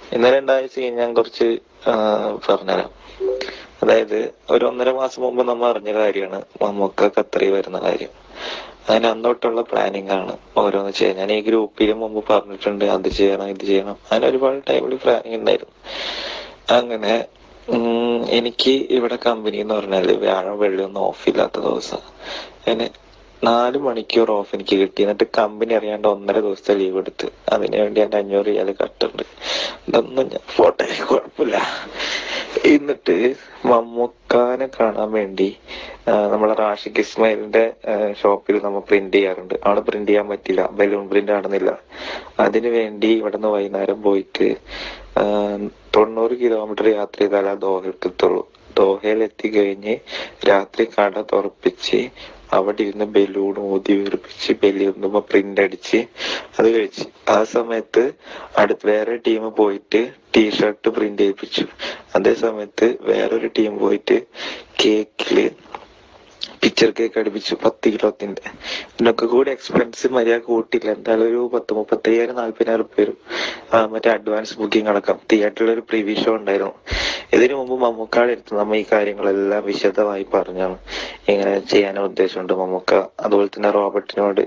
ഇന്നലെ ഉണ്ടായ സീൻ ഞാൻ കുറച്ച് പറഞ്ഞുതരാം. അതായത് ഒരു 1.5 മാസം മുമ്പ് നമ്മൾ അറിഞ്ഞ കാര്യമാണ് മമ്മൂക്ക ഖത്തറിൽ വരുന്ന കാര്യം. അതിന് അന്നോട്ടുള്ള പ്ലാനിങ് ആണ് ഓരോന്ന് ചെയ്യാൻ. ഞാൻ ഈ ഗ്രൂപ്പിൽ മുമ്പ് പറഞ്ഞിട്ടുണ്ട്, അത് ചെയ്യണം ഇത് ചെയ്യണം, അങ്ങനെ ഒരുപാട് ടൈമിൽ പ്ലാനിങ് ഉണ്ടായിരുന്നു. അങ്ങനെ എനിക്ക് ഇവിടെ കമ്പനി എന്ന് പറഞ്ഞാല് വ്യാഴം വെള്ളി ഒന്നും ഓഫ് ഇല്ലാത്ത ദിവസം. അങ്ങനെ 4 മണിക്കൂർ ഓഫ് എനിക്ക് കിട്ടി. എന്നിട്ട് കമ്പനി അറിയാണ്ട് 1.5 ദിവസത്തെ ലീവ് എടുത്ത്. അതിനു വേണ്ടി എന്റെ 500 റിയാൽ കട്ടുണ്ട്. ഇതൊന്നും ഞാൻ പോട്ടെ, കുഴപ്പമില്ല. എന്നിട്ട് മമ്മൂക്കാനെ കാണാൻ വേണ്ടി നമ്മളെ റാഷിഖ് ഇസ്മായിലിന്റെ ഷോപ്പിൽ നമ്മൾ പ്രിന്റ് ചെയ്യാറുണ്ട്. അവിടെ പ്രിന്റ് ചെയ്യാൻ പറ്റില്ല, ബലൂൺ പ്രിന്റ് ആണെന്നില്ല. അതിനു വേണ്ടി ഇവിടുന്ന് വൈകുന്നേരം പോയിട്ട് 90 കിലോമീറ്റർ യാത്ര ചെയ്താലേ ദോഹയ്ക്ക് എത്തുള്ളൂ. ദോഹയിൽ എത്തിക്കഴിഞ്ഞ് രാത്രി കട തുറപ്പിച്ച് അവിടെ ഇരുന്ന് ബലൂൺ ഊതി വീർപ്പിച്ച് ബലൂണുമ്പോ പ്രിന്റ് അടിച്ച് അത് കഴിച്ച്. ആ സമയത്ത് അടുത്ത് വേറെ ടീം പോയിട്ട് ടീഷർട്ട് പ്രിന്റ് ചെയ്യിപ്പിച്ചു. അതേ സമയത്ത് വേറൊരു ടീം പോയിട്ട് കേക്കില് പിക്ചർ കേക്ക് അടുപ്പിച്ചു 10 കിലോത്തിന്റെ. ഇതിനൊക്കെ കൂടി എക്സ്പെൻസ് മര്യാദ കൂട്ടില്ല. എന്തായാലും ഒരു 35,000 40,000 വരും. മറ്റേ അഡ്വാൻസ് ബുക്കിംഗ് അടക്കം. തിയേറ്ററിൽ ഒരു പ്രിവ്യൂ ഷോ ഉണ്ടായിരുന്നു. ഇതിനു മുമ്പ് മമ്മൂക്കാടെ അടുത്ത് നമ്മ ഈ കാര്യങ്ങളെല്ലാം വിശദമായി പറഞ്ഞാണ് ഇങ്ങനെ ചെയ്യാൻ ഉദ്ദേശമുണ്ട് മമ്മൂക്ക. അതുപോലെ തന്നെ റോബർട്ടിനോട്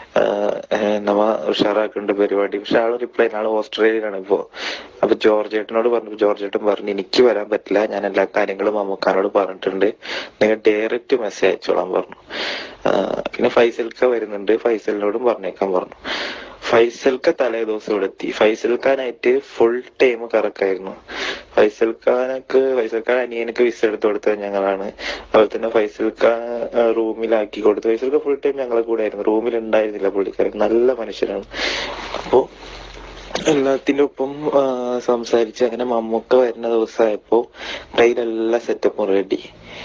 നമ്മ ഉഷാറാക്കേണ്ട പരിപാടി. പക്ഷെ ആള് റിപ്ലൈ, ആള് ഓസ്ട്രേലിയയിലാണ് ഇപ്പോ. അപ്പൊ ജോർജ് ഏട്ടനോട് പറഞ്ഞു, ജോർജ് ഏട്ടൻ പറഞ്ഞു എനിക്ക് വരാൻ പറ്റില്ല, ഞാൻ എല്ലാ കാര്യങ്ങളും മമ്മൂക്കാനോട് പറഞ്ഞിട്ടുണ്ട്, നിങ്ങൾ ഡയറക്റ്റ് മെസ്സേജ് അയച്ചോളാൻ പറഞ്ഞു. പിന്നെ ഫൈസൽക്ക വരുന്നുണ്ട്, ഫൈസലിനോടും പറഞ്ഞേക്കാൻ പറഞ്ഞു. ഫൈസൽക്ക തലേ ദിവസം ഇവിടെ എത്തി. ഫൈസൽ ഖാനായിട്ട് ഫുൾ ടൈം കറക്കായിരുന്നു. ഫൈസൽ ഖാൻ അനിയനക്ക് വിസ എടുത്ത് കൊടുത്തത് ഞങ്ങളാണ്. അതുപോലെ തന്നെ ഫൈസൽ ഖാൻ റൂമിലാക്കി കൊടുത്തു. ഫൈസൽ ഖാൻ ഫുൾ ടൈം ഞങ്ങളെ കൂടെ ആയിരുന്നു, റൂമിൽ ഉണ്ടായിരുന്നില്ല പുള്ളിക്കാരൻ. നല്ല മനുഷ്യനാണ്. അപ്പോ എല്ലാത്തിന്റെ ഒപ്പം സംസാരിച്ച് അങ്ങനെ മമ്മൂക്ക വരുന്ന ദിവസമായപ്പോ കയ്യിലെല്ലാ സെറ്റപ്പും റെഡി.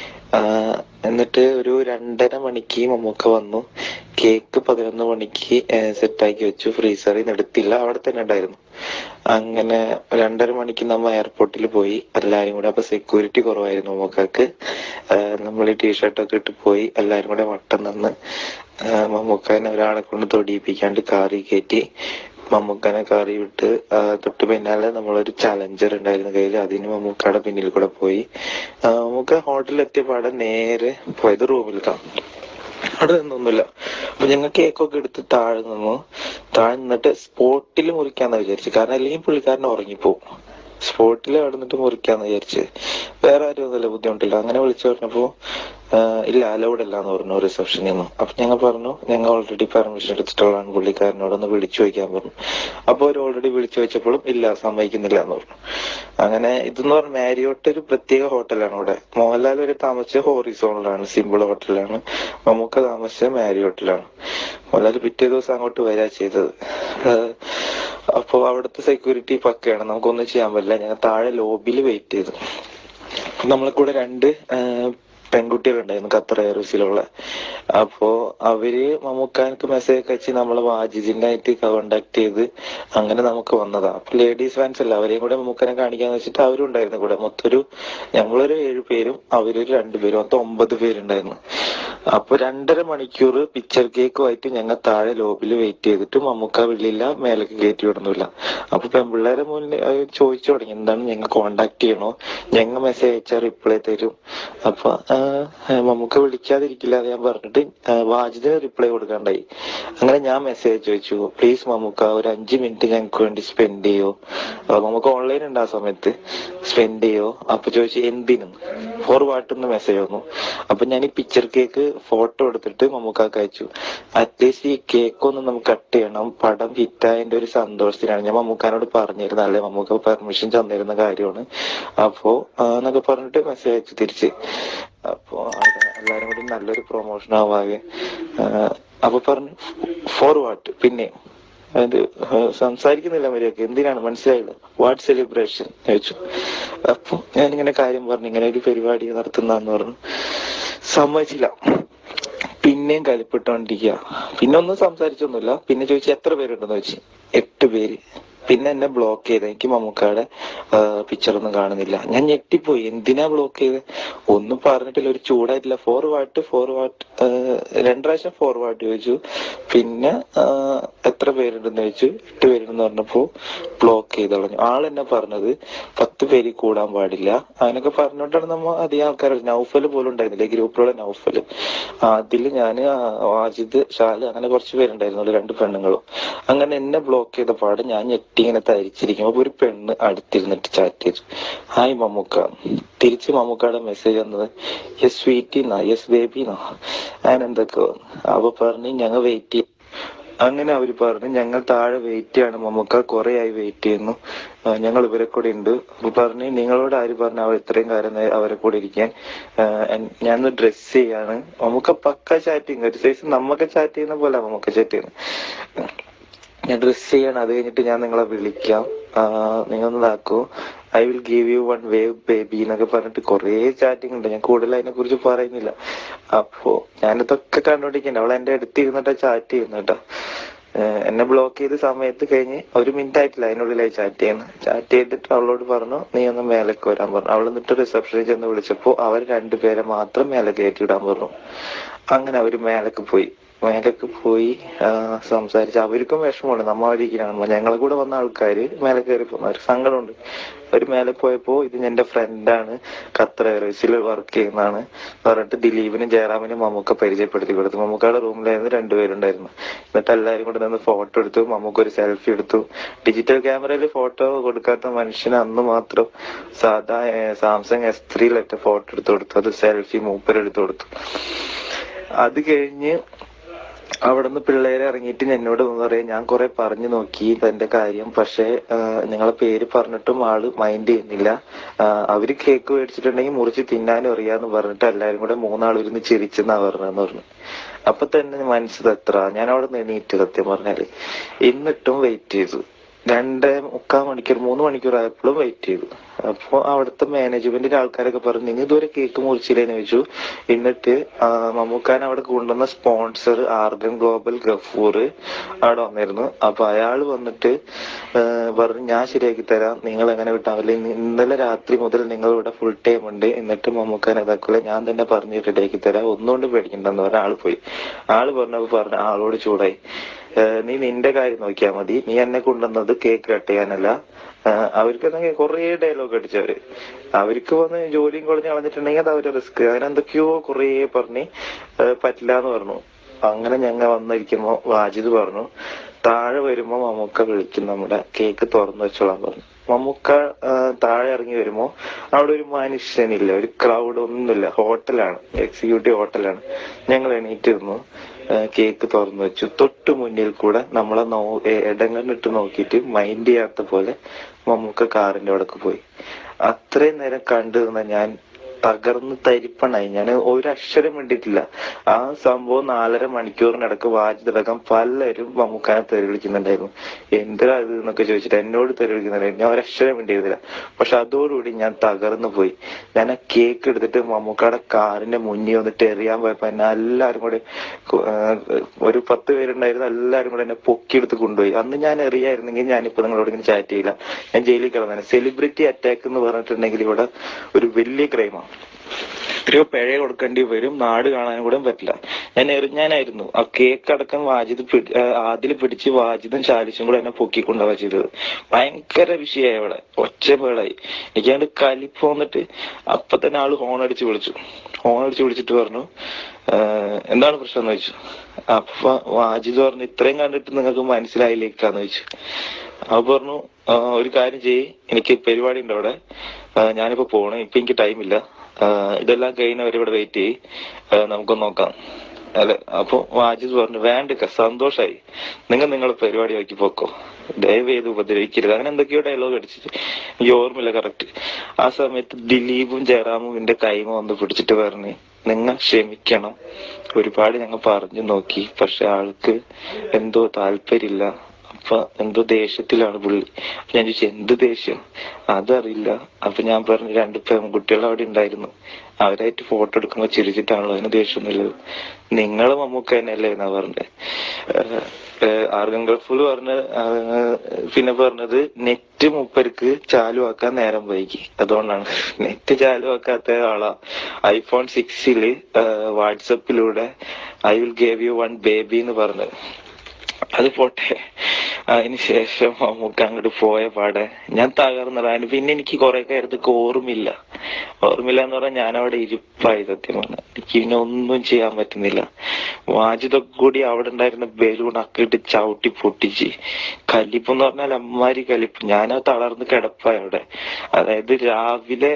എന്നിട്ട് ഒരു 2:30 മണിക്ക് മമ്മൂക്ക വന്നു. കേക്ക് 11 മണിക്ക് സെറ്റാക്കി വെച്ചു. ഫ്രീസറിൽ നിന്ന് എടുത്തില്ല, അവിടെ തന്നെ ഉണ്ടായിരുന്നു. അങ്ങനെ 2:30 മണിക്ക് നമ്മ എയർപോർട്ടിൽ പോയി എല്ലാരും കൂടെ. അപ്പൊ സെക്യൂരിറ്റി കുറവായിരുന്നു മമ്മൂക്കാക്ക്. നമ്മൾ ഈ ടീഷർട്ടൊക്കെ ഇട്ട് പോയി എല്ലാരും കൂടെ വട്ടം നിന്ന് മമ്മൂക്കാനെ ഒരാളെ കൊണ്ട് തൊടിയിപ്പിക്കാണ്ട് കാറി കയറ്റി മമ്മൂക്കാനെ കാറി വിട്ട് തൊട്ട് പിന്നാലെ നമ്മളൊരു ചലഞ്ചർ ഉണ്ടായിരുന്നു കയ്യിൽ. അതിന് മമ്മൂക്കയുടെ പിന്നിൽ കൂടെ പോയി. മമ്മൂക്ക ഹോട്ടലിൽ എത്തിയ പാടെ നേരെ പോയത് റൂമിലേക്കാണ്. അവിടെ നിന്നൊന്നുമില്ല. അപ്പൊ ഞങ്ങൾ കേക്കൊക്കെ എടുത്ത് താഴെ നിന്നു. താഴെ നിന്നിട്ട് സ്പോട്ടിൽ മുറിക്കാന്ന് വിചാരിച്ചു, കാരണം അല്ലെങ്കിൽ പുള്ളിക്കാരൻ ഉറങ്ങിപ്പോവും. സ്പോട്ടിൽ അവിടെ നിന്നിട്ട് മുറിക്കാന്ന് വിചാരിച്ച്. വേറെ ആരും ഒന്നുമില്ല, ബുദ്ധിമുട്ടില്ല. അങ്ങനെ വിളിച്ചു പറഞ്ഞപ്പോ ഇല്ല അലൗഡ് അല്ല എന്ന് പറഞ്ഞു റിസപ്ഷനിൽ നിന്നും. അപ്പൊ ഞങ്ങൾ പറഞ്ഞു ഞങ്ങൾ ഓൾറെഡി പെർമിഷൻ എടുത്തിട്ടുള്ളതാണ്, പുള്ളിക്കാരനോടൊന്ന് വിളിച്ചു ചോദിക്കാൻ പറഞ്ഞു. അപ്പൊ അവർ ഓൾറെഡി വിളിച്ചു ചോദിച്ചപ്പോഴും ഇല്ല സമ്മതിക്കുന്നില്ല എന്ന് പറഞ്ഞു. അങ്ങനെ ഇതെന്ന് പറഞ്ഞ മാരിയോട്ട് ഒരു പ്രത്യേക ഹോട്ടലാണ് ഇവിടെ. മോഹൻലാൽ വരെ താമസിച്ച ഹോറിസോണിലാണ്, സിമ്പിൾ ഹോട്ടലാണ്. മമ്മൂക്ക താമസിച്ച മാരിയോട്ടിലാണ്. മോഹൻലാൽ പിറ്റേ ദിവസം അങ്ങോട്ട് വരാ ചെയ്തത്. അപ്പൊ അവിടുത്തെ സെക്യൂരിറ്റി പക്കയാണ്, നമുക്കൊന്നും ചെയ്യാൻ പറ്റില്ല. ഞങ്ങൾ താഴെ ലോബിയിൽ വെയിറ്റ് ചെയ്തു. നമ്മളെ കൂടെ 2 പെൺകുട്ടികളുണ്ടായിരുന്നു ഖത്തർ എയർവേസിലുള്ള. അപ്പോ അവര് മമ്മൂക്കാനക്ക് മെസ്സേജ് ഒക്കെ അയച്ച് നമ്മളെ വാജിദിന്റെ ആയിട്ട് കോണ്ടാക്ട് ചെയ്ത് അങ്ങനെ നമുക്ക് വന്നതാ. അപ്പൊ ലേഡീസ് ഫാൻസ് അല്ല, അവരെയും കൂടെ മമ്മൂക്കാനെ കാണിക്കാന്ന് വെച്ചിട്ട് അവരും ഉണ്ടായിരുന്നു കൂടെ. മൊത്തം ഞങ്ങളൊരു 7 പേരും അവരൊരു 2 പേരും, മൊത്തം 9 പേരുണ്ടായിരുന്നു. അപ്പൊ 2.5 മണിക്കൂർ പിക്ചർ കേക്കുമായിട്ട് ഞങ്ങൾ താഴെ ലോബിൽ വെയിറ്റ് ചെയ്തിട്ട് മമ്മൂക്ക വിളിയില്ല, മേലേക്ക് കയറ്റി വിടുന്നില്ല. അപ്പൊ പെൺപിള്ളേരെ മുന്നിൽ ചോദിച്ചു തുടങ്ങി എന്താണ് ഞങ്ങൾ കോണ്ടാക്ട് ചെയ്യണോ, ഞങ്ങൾ മെസ്സേജ് അയച്ചാൽ റിപ്ലൈ തരും. അപ്പൊ മമ്മൂക്ക വിളിക്കാതിരിക്കില്ല എന്ന് ഞാൻ പറഞ്ഞിട്ട് വാജിദിന് റിപ്ലൈ കൊടുക്കാണ്ടായി. അങ്ങനെ ഞാൻ മെസ്സേജ് ചോദിച്ചു, പ്ലീസ് മമ്മൂക്ക ഒരു 5 മിനിറ്റ് ഞങ്ങൾക്ക് വേണ്ടി സ്പെൻഡ് ചെയ്യോ. നമുക്ക് ഓൺലൈൻ ഉണ്ട് ആ സമയത്ത്, സ്പെൻഡ് ചെയ്യോ. അപ്പൊ ചോദിച്ചു എന്തിനും, ഫോർ വാട്ടെന്ന് മെസ്സേജ് വന്നു. അപ്പൊ ഞാൻ ഈ പിക്ചർ കേക്ക് ഫോട്ടോ എടുത്തിട്ട് മമ്മൂക്കാക്ക് അയച്ചു. അറ്റ്ലീസ്റ്റ് ഈ കേക്ക് ഒന്ന് നമുക്ക് കട്ട് ചെയ്യണം, പടം ഹിറ്റായതിന്റെ ഒരു സന്തോഷത്തിനാണ്. ഞാൻ മമ്മൂക്കാനോട് പറഞ്ഞിരുന്നു, അല്ലെ മമ്മൂക്ക പെർമിഷൻ തന്നിരുന്ന കാര്യമാണ്. അപ്പോ എന്നൊക്കെ പറഞ്ഞിട്ട് മെസ്സേജ് അയച്ചു തിരിച്ച്. അപ്പൊ എല്ലാരും കൂടി നല്ലൊരു പ്രൊമോഷൻ ആവാകെ. അപ്പൊ പറഞ്ഞു ഫോർ വാട്ട്. പിന്നെ അത് സംസാരിക്കുന്നില്ല മര്യാദക്ക്, എന്തിനാണ് മനസ്സിലായില്ല, വാട്ട് സെലിബ്രേഷൻ ചോദിച്ചു. അപ്പൊ ഞാനിങ്ങനെ കാര്യം പറഞ്ഞു, ഇങ്ങനെ ഒരു പരിപാടി നടത്തുന്നതെന്ന് പറഞ്ഞു. സമ്മതിച്ചില്ല. പിന്നെയും കലിപ്പിട്ടോണ്ടിരിക്കുക. പിന്നെ ഒന്നും സംസാരിച്ചൊന്നുമില്ല. പിന്നെ ചോദിച്ചു എത്ര പേരുണ്ടെന്ന് ചോദിച്ചു. 8 പേര്. പിന്നെ എന്നെ ബ്ലോക്ക് ചെയ്ത്. എനിക്ക് മമ്മൂക്കാടെ പിക്ചറൊന്നും കാണുന്നില്ല. ഞാൻ ഞെട്ടിപ്പോയി, എന്തിനാ ബ്ലോക്ക് ചെയ്ത്? ഒന്നും പറഞ്ഞിട്ടില്ല, ഒരു ചൂടായിട്ടില്ല. ഫോർവേഡ് രണ്ടു പ്രാവശ്യം ഫോർവേഡ് ചോദിച്ചു. പിന്നെ എത്ര പേരുണ്ടെന്ന് ചോദിച്ചു. 8 പേരുണ്ടെന്ന് പറഞ്ഞപ്പോ ബ്ലോക്ക് ചെയ്ത് കളഞ്ഞു. ആളെന്നെ പറഞ്ഞത് 10 പേര് കൂടാൻ പാടില്ല അങ്ങനൊക്കെ പറഞ്ഞോണ്ടാണ് നമ്മ അധികം ആൾക്കാർ. നൗഫല് പോലും ഉണ്ടായിരുന്നില്ല ഗ്രൂപ്പിലുള്ള നൗഫല്. അതില് ഞാന് വാജിദ്, ഷാല്, അങ്ങനെ കുറച്ച് പേരുണ്ടായിരുന്നു, 2 പെണ്ണുങ്ങളും. അങ്ങനെ എന്നെ ബ്ലോക്ക് ചെയ്ത പാട് ഞാൻ ഞെട്ടി ഇങ്ങനെ തരിച്ചിരിക്കുമ്പോ ഒരു പെണ്ണ് അടുത്തിരുന്നിട്ട് ചാറ്റ് ചെയ്തു, ഹായ് മമ്മൂക്ക. തിരിച്ച് മമ്മൂക്കയുടെ മെസ്സേജ് വന്നത് യെസ് സ്വീറ്റി എന്നാ, യെസ് ബേബി എന്നാ, അങ്ങനെ എന്തൊക്കെയോ. അപ്പൊ പറഞ്ഞു ഞങ്ങൾ വെയിറ്റ് ചെയ്യും. അങ്ങനെ അവര് പറഞ്ഞു ഞങ്ങൾ താഴെ വെയിറ്റ് ചെയ്യാണ് മമ്മൂക്ക, കുറെ ആയി വെയിറ്റ് ചെയ്യുന്നു, ഞങ്ങൾ ഇവരെ കൂടെ ഉണ്ട്. അപ്പൊ പറഞ്ഞു നിങ്ങളോട് ആര് പറഞ്ഞു അവർ ഇത്രയും കാലം അവരെ കൂടെ ഇരിക്കാൻ, ഞാനൊന്ന് ഡ്രസ് ചെയ്യാണ്. നമുക്ക് പക്ക ചാറ്റിങ്, ഒരു സൈസ് നമ്മക്ക് ചാറ്റ് ചെയ്യുന്ന പോലെ നമുക്ക് ചാറ്റ് ചെയ്യുന്നത്. ഞാൻ ഡ്രസ് ചെയ്യണം, അത് കഴിഞ്ഞിട്ട് ഞാൻ നിങ്ങളെ വിളിക്കാം, നിങ്ങൾ ഇതാക്കൂ, I will give you one wave baby എന്നൊക്കെ പറഞ്ഞിട്ട് കുറെ ചാറ്റിംഗ് ഉണ്ട്. ഞാൻ കൂടുതൽ അതിനെ കുറിച്ച് പറയുന്നില്ല. അപ്പോ ഞാനിതൊക്കെ കണ്ടോണ്ടിരിക്കണ്ട, അവൾ എന്റെ അടുത്ത് ഇരുന്നിട്ടാ ചാറ്റ് ചെയ്യുന്നേട്ടാ. എന്നെ ബ്ലോക്ക് ചെയ്ത സമയത്ത് കഴിഞ്ഞ് 1 മിനിറ്റ് ആയിട്ടില്ല അതിനുള്ളിലായി ചാറ്റ് ചെയ്യുന്നത്. ചാറ്റ് ചെയ്തിട്ട് അവളോട് പറഞ്ഞു നീ ഒന്ന് മേലേക്ക് വരാൻ പറഞ്ഞു. അവൾ എന്നിട്ട് റിസപ്ഷനിൽ ചെന്ന് വിളിച്ചപ്പോ അവർ 2 പേരെ മാത്രം മേലെ കയറ്റി ഇടാൻ പറഞ്ഞു. അങ്ങനെ അവര് മേലേക്ക് പോയി സംസാരിച്ച്. അവർക്കും വിഷമമുണ്ട്, നമ്മ വഴിക്കാണ് ഞങ്ങളെ കൂടെ വന്ന ആൾക്കാര് മേലെ കയറി പോകുന്ന ഒരു സങ്കടമുണ്ട്. അവര് മേലെ പോയപ്പോ ഇത് എന്റെ ഫ്രണ്ടാണ്, ഖത്തർ എയർവേസിൽ വർക്ക് ചെയ്യുന്നതാണ് പറഞ്ഞിട്ട് ദിലീപിനും ജയറാമിനും മമ്മൂക്ക പരിചയപ്പെടുത്തി കൊടുത്തു. മമ്മൂക്കയുടെ റൂമിലായിരുന്നു 2 പേരുണ്ടായിരുന്നു. എന്നിട്ട് എല്ലാവരും കൂടെ നിന്ന് ഫോട്ടോ എടുത്തു. മമ്മൂക്ക ഒരു സെൽഫി എടുത്തു. ഡിജിറ്റൽ ക്യാമറയിൽ ഫോട്ടോ കൊടുക്കാത്ത മനുഷ്യന് അന്ന് മാത്രം സാധാ സാംസങ് S3 ഫോട്ടോ എടുത്തു കൊടുത്തു. അത് സെൽഫി മൂപ്പരെടുത്തു കൊടുത്തു. അത് കഴിഞ്ഞ് അവിടുന്ന് പിള്ളേരെ ഇറങ്ങിയിട്ട് എന്നോട് പറയാം, ഞാൻ കുറെ പറഞ്ഞു നോക്കി തന്റെ കാര്യം, പക്ഷെ നിങ്ങളെ പേര് പറഞ്ഞിട്ടും ആള് മൈൻഡ് ചെയ്യുന്നില്ല, അവര് കേക്ക് മേടിച്ചിട്ടുണ്ടെങ്കിൽ മുറിച്ച് തിന്നാനും അറിയാന്ന് പറഞ്ഞിട്ട് എല്ലാരും കൂടെ 3 ആൾ ഇരുന്ന് ചിരിച്ചെന്നാ പറഞ്ഞെന്ന് പറഞ്ഞു. അപ്പൊ തന്നെ മനസ്സ് എത്ര, ഞാൻ അവിടെ നിന്ന് എണീറ്റ് സത്യം പറഞ്ഞാല്. എന്നിട്ടും വെയിറ്റ് ചെയ്തു 2.25 മണിക്കൂർ 3 മണിക്കൂർ ആയപ്പോഴും വെയിറ്റ് ചെയ്തു. അപ്പൊ അവിടുത്തെ മാനേജ്മെന്റിന്റെ ആൾക്കാരൊക്കെ പറഞ്ഞു നിങ്ങൾ ഇതുവരെ കേക്ക് മുറിച്ചില്ലേന്ന് ചോദിച്ചു. എന്നിട്ട് മമ്മൂക്കാൻ അവിടെ കൊണ്ടുവന്ന സ്പോൺസർ ആർഗൻ ഗ്ലോബൽ ഗഫൂർ അവിടെ വന്നിരുന്നു. അപ്പൊ അയാൾ വന്നിട്ട് പറഞ്ഞു ഞാൻ ശരിയാക്കി തരാം, നിങ്ങൾ എങ്ങനെ വിട്ടാവില്ല, ഇന്നലെ രാത്രി മുതൽ നിങ്ങൾ ഇവിടെ ഫുൾ ടൈം ഉണ്ട്, എന്നിട്ട് മമ്മൂക്കാൻ ഇതാക്കില്ല, ഞാൻ തന്നെ പറഞ്ഞ് റെഡിയാക്കി തരാം, ഒന്നുകൊണ്ട് പേടിക്കണ്ടെന്ന് പറഞ്ഞ ആള് പോയി. ആള് പറഞ്ഞപ്പോ ആളോട് ചൂടായി, നീ നിന്റെ കാര്യം നോക്കിയാൽ മതി, നീ എന്നെ കൊണ്ടുവന്നത് കേക്ക് കട്ട് ചെയ്യാനല്ല. അവർക്ക് കുറേ ഡയലോഗ് അടിച്ചവര്, അവർക്ക് വന്ന് ജോലിയും കൊളഞ്ഞ് കളഞ്ഞിട്ടുണ്ടെങ്കിൽ അത് അവരുടെ റിസ്ക്, അങ്ങനെ എന്തൊക്കെയോ കുറേ പറഞ്ഞ് പറ്റില്ല എന്ന് പറഞ്ഞു. അങ്ങനെ ഞങ്ങൾ വന്നിരിക്കുമ്പോ വാജിദ് പറഞ്ഞു താഴെ വരുമ്പോ മമ്മൂക്ക വിളിക്കും, നമ്മുടെ കേക്ക് തുറന്നു വെച്ചോളാൻ പറഞ്ഞു. മമ്മൂക്ക താഴെ ഇറങ്ങി വരുമ്പോ അവിടെ ഒരു മനുഷ്യനില്ല, ഒരു ക്രൗഡ് ഒന്നുമില്ല. ഹോട്ടലാണ്, എക്സിക്യൂട്ടീവ് ഹോട്ടലാണ്. ഞങ്ങൾ എണീറ്റിരുന്നു, കേക്ക് തുറന്നു വെച്ചു. തൊട്ടു മുന്നിൽ കൂടെ നമ്മളെ ഇടങ്ങണ്ടിട്ട് നോക്കിയിട്ട് മൈൻഡ് ചെയ്യാത്ത പോലെ മമ്മൂക്ക കാറിന്റെ അവിടേക്ക് പോയി. അത്രയും നേരം കണ്ടു നിന്ന ഞാൻ തകർന്ന് തരിപ്പണായി. ഞാൻ ഒരു അക്ഷരം വേണ്ടിയിട്ടില്ല. ആ സംഭവം 4.5 മണിക്കൂറിനിടക്ക് വാജിദടക്കം പലരും മമ്മൂക്കാനെ തെറി വിളിക്കുന്നുണ്ടായിരുന്നു. എന്തിനാ ഇത് എന്നൊക്കെ ചോദിച്ചിട്ട് എന്നോട് തെറി വിളിക്കുന്നുണ്ടായിരുന്നു. ഞാൻ ഒരക്ഷരം വേണ്ടിയിരുന്നില്ല. പക്ഷെ അതോടുകൂടി ഞാൻ തകർന്നു പോയി. ഞാൻ ആ കേക്ക് എടുത്തിട്ട് മമ്മൂക്കയുടെ കാറിന്റെ മുന്നിൽ വന്നിട്ട് എറിയാൻ പോയപ്പോ എന്നെ എല്ലാരും കൂടെ, ഒരു 10 പേരുണ്ടായിരുന്നു, എല്ലാരും കൂടെ എന്നെ പൊക്കിയെടുത്ത് കൊണ്ടുപോയി. അന്ന് ഞാൻ എറിയായിരുന്നെങ്കിൽ ഞാനിപ്പോ നിങ്ങളോട് ഇങ്ങനെ ചാറ്റ് ചെയ്യില്ല, ഞാൻ ജയിലിൽ കിടന്നേനെ. സെലിബ്രിറ്റി അറ്റാക്ക് എന്ന് പറഞ്ഞിട്ടുണ്ടെങ്കിൽ ഇവിടെ ഒരു വലിയ ക്രൈമാണ്. എത്രയോ പിഴ കൊടുക്കേണ്ടി വരും, നാട് കാണാനും കൂടെ പറ്റില്ല. ഞാൻ എറിഞ്ഞാനായിരുന്നു. ആ കേക്ക് അടക്കം ആദിൽ പിടിച്ച് വാജിദും ചാലിച്ചും കൂടെ എന്നെ പൊക്കിക്കൊണ്ടുപോവാ ചെയ്തത്. ഭയങ്കര വിഷയമായി അവിടെ, ഒച്ചപ്പേളായി. എനിക്കത് കലിപ്പ് വന്നിട്ട് അപ്പൊ തന്നെ ആള് ഹോൺ അടിച്ച് വിളിച്ചിട്ട് പറഞ്ഞു എന്താണ് പ്രശ്നം എന്ന് ചോദിച്ചു. അപ്പൊ വാജിദ് പറഞ്ഞു ഇത്രയും കണ്ടിട്ട് നിങ്ങൾക്ക് മനസ്സിലായില്ലേക്കാന്ന് ചോദിച്ചു. അപ്പൊ പറഞ്ഞു ഒരു കാര്യം ചെയ്യ്, എനിക്ക് പരിപാടി ഉണ്ട് അവിടെ, ഞാനിപ്പോ പോണേ, ഇപ്പൊ എനിക്ക് ടൈമില്ല, ഇതെല്ലാം കഴിഞ്ഞവരെ ഇവിടെ വെയിറ്റ് ചെയ്യ്, നമുക്കൊന്ന് നോക്കാം അല്ലെ. അപ്പൊ വാജിദ് പറഞ്ഞു വേണ്ട, സന്തോഷായി, നിങ്ങളെ പരിപാടി നോക്കി പോക്കോ, ദയവ് ചെയ്ത് ഉപദ്രവിക്കരുത്, അങ്ങനെ എന്തൊക്കെയോ ഡയലോഗ് അടിച്ചിട്ട് എനിക്ക് ഓർമ്മയില്ല കറക്റ്റ്. ആ സമയത്ത് ദിലീപും ജയറാമും എന്റെ കൈമ വന്ന് പിടിച്ചിട്ട് പറഞ്ഞു നിങ്ങൾ ക്ഷമിക്കണം, ഒരുപാട് ഞങ്ങൾ പറഞ്ഞു നോക്കി, പക്ഷെ ആൾക്ക് എന്തോ താല്പര്യമില്ല, അപ്പൊ എന്തോ ദേഷ്യത്തിലാണ് പുള്ളി. ഞാൻ ചോദിച്ചു എന്ത് ദേഷ്യം, അതറിയില്ല. അപ്പൊ ഞാൻ പറഞ്ഞു 2 പെൺകുട്ടികൾ അവിടെ ഉണ്ടായിരുന്നു, അവരായിട്ട് ഫോട്ടോ എടുക്കുമ്പോ ചിരിച്ചിട്ടാണല്ലോ, അതിന് ദേഷ്യമൊന്നുമില്ലത്. നിങ്ങള് മമ്മൂക്ക തന്നെയല്ലേ എന്നാ പറഞ്ഞത്. ആർഗൻ ഗൾഫിൽ പിന്നെ പറഞ്ഞത് നെറ്റ് മൂപ്പർക്ക് ചാലുവാക്കാൻ നേരം വൈകി, അതുകൊണ്ടാണ്. നെറ്റ് ചാലുവാക്കാത്ത ആളാ. ഐഫോൺ 6 വാട്സപ്പിലൂടെ I will give you one baby എന്ന് പറഞ്ഞത്. അത് പോട്ടെ. അതിനുശേഷം നമുക്ക് അങ്ങോട്ട് പോയ പാടെ ഞാൻ തകർന്നതാണ്. പിന്നെ എനിക്ക് കുറെ കാര്യത്തൊക്കെ ഓർമ്മയില്ല എന്ന് പറഞ്ഞാൽ ഞാൻ അവിടെ ഇരിപ്പായി. സത്യമാണ്, എനിക്ക് പിന്നെ ഒന്നും ചെയ്യാൻ പറ്റുന്നില്ല. വാജിദൊക്കെ കൂടി അവിടെ ഉണ്ടായിരുന്ന ബലൂണൊക്കെ ഇട്ട് ചവിട്ടി പൊട്ടിച്ച്. കലിപ്പെന്ന് പറഞ്ഞാൽ അമ്മാരി കലിപ്പ്. ഞാനത് തളർന്ന് കിടപ്പായി അവിടെ. അതായത് രാവിലെ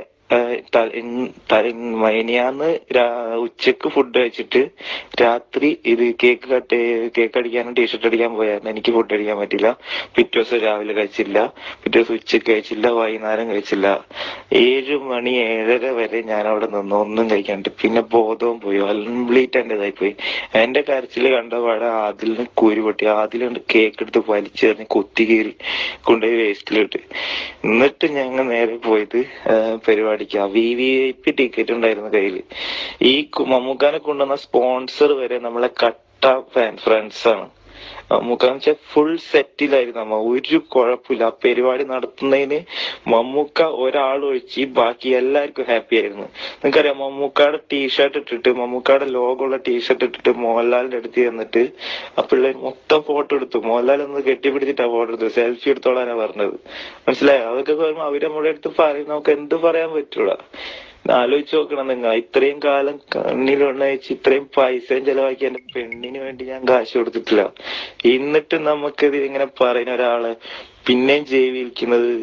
മൈനിയാന്ന് ഉച്ചക്ക് ഫുഡ് കഴിച്ചിട്ട് രാത്രി ഇത് കേക്ക് അടിക്കാനും ടീഷർട്ട് അടിക്കാൻ പോയായിരുന്നു. എനിക്ക് ഫുഡ് അടിക്കാൻ പറ്റില്ല. പിറ്റേ ദിവസം രാവിലെ കഴിച്ചില്ല, പിറ്റേ ദിവസം ഉച്ചക്ക് കഴിച്ചില്ല, വൈകുന്നേരം കഴിച്ചില്ല. 7 മണി 7:30 വരെ ഞാൻ അവിടെ നിന്ന് ഒന്നും കഴിക്കാണ്ട്. പിന്നെ ബോധവും പോയി, കംപ്ലീറ്റ് എന്റേതായി പോയി. എന്റെ കരച്ചില് കണ്ടപാടെ അതിലിന് കുരു പൊട്ടി. അതിലുണ്ട് കേക്ക് എടുത്ത് വലിച്ചെറിഞ്ഞ് കൊത്തി കീറി കൊണ്ടുപോയി വേസ്റ്റിലിട്ട്. എന്നിട്ട് ഞങ്ങൾ നേരെ പോയത് പരിപാടിക്ക്. VVIP ടിക്കറ്റ് ഉണ്ടായിരുന്നു കയ്യില്. ഈ മമ്മൂക്കാനെ കൊണ്ടുവന്ന സ്പോൺസർ വരെ നമ്മളെ കട്ട ഫ്രണ്ട്സ് ആണ്. മമ്മൂക്കാന്ന് വെച്ചാൽ ഫുൾ സെറ്റിലായിരുന്നു. ഒരു കുഴപ്പമില്ല. ആ പരിപാടി നടത്തുന്നതിന് മമ്മൂക്ക ഒരാൾ ഒഴിച്ച് ബാക്കി എല്ലാവർക്കും ഹാപ്പി ആയിരുന്നു. നിങ്ങൾക്കറിയാം, മമ്മൂക്കാടെ ടീഷർട്ട് ഇട്ടിട്ട്, മമ്മൂക്കാടെ ലോഗോ ഉള്ള ടീഷർട്ട് ഇട്ടിട്ട് മോഹൻലാലിന്റെ അടുത്ത് ചെന്നിട്ട് ആ പിള്ളേർ മൊത്തം ഫോട്ടോ എടുത്തു. മോഹൻലാൽ ഒന്ന് കെട്ടിപ്പിടിച്ചിട്ടാ ഫോട്ടോ എടുത്തു. സെൽഫി എടുത്തോളാനാ പറഞ്ഞത്. മനസ്സിലായോ? അതൊക്കെ പറയുമ്പോ അവര് നമ്മുടെ അടുത്ത് പറയും, നമുക്ക് എന്ത് പറയാൻ പറ്റൂടാ. ആലോചിച്ച് നോക്കണം നിങ്ങൾ. ഇത്രയും കാലം കണ്ണിലുണ്ണയിച്ച് ഇത്രയും പൈസയും ചെലവാക്കി എന്റെ പെണ്ണിന് വേണ്ടി ഞാൻ കാശ് കൊടുത്തിട്ടില്ല. എന്നിട്ട് നമുക്കിത് ഇങ്ങനെ പറയുന്ന ഒരാളെ പിന്നെയും ജീവിക്കുന്നത്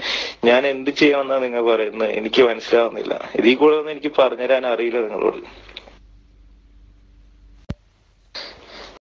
ഞാൻ എന്ത് ചെയ്യാമെന്നാ നിങ്ങൾ പറയുന്നത്? എനിക്ക് മനസ്സിലാവുന്നില്ല. ഇതിൽ കൂടെ ഒന്നും എനിക്ക് പറഞ്ഞുതരാൻ അറിയില്ല നിങ്ങളോട്.